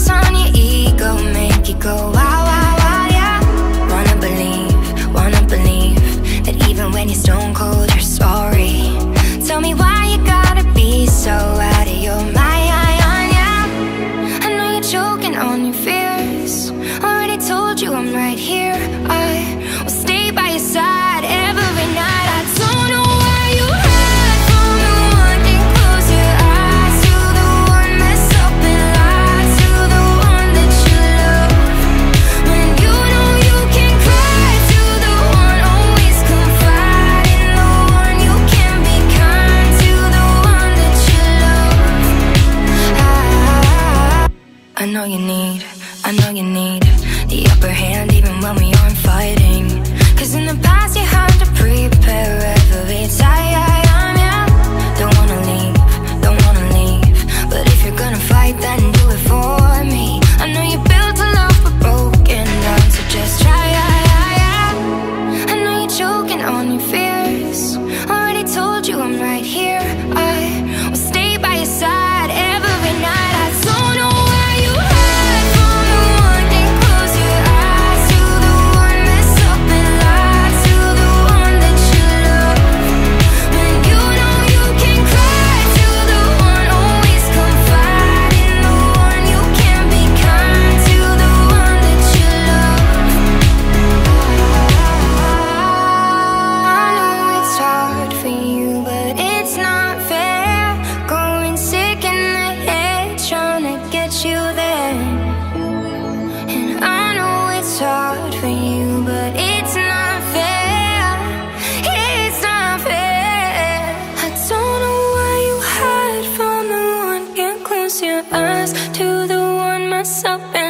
on your ego, make you go wow, wow, wow, yeah. Wanna believe that even when you're stone cold, you're sorry. Tell me why you gotta be so out of your mind, yeah. I know you're choking on your fears. Already told you I'm right here. I will stay by your side every night. I don't know why you hide from the one. Can close your eyes to the one that's up and lies to the one that you love. When you know you can cry to the one, always confide in the one. You can be kind to the one that you love. I know you need the upper hand even when we aren't fighting. Cause in the past you had to prepare every time, yeah. Don't wanna leave, but if you're gonna fight, then do it for me. I know you built a love but broken down, so just try, yeah. I know you're choking on your fears. Already told you I'm right here. I will stay by your side every night. I don't know where you hide from the one. Can close your eyes to the one that's up and lies to the one that you love. When you know you can cry to the one, always confide in the one. You can be kind to the one that you love. I know it's hard for you, but it's not fair. Going sick in the head, trying to get you there. And I know it's hard for you, but it's not fair. It's not fair. I don't know why you hide from the one. Can't close your eyes to the one mess up and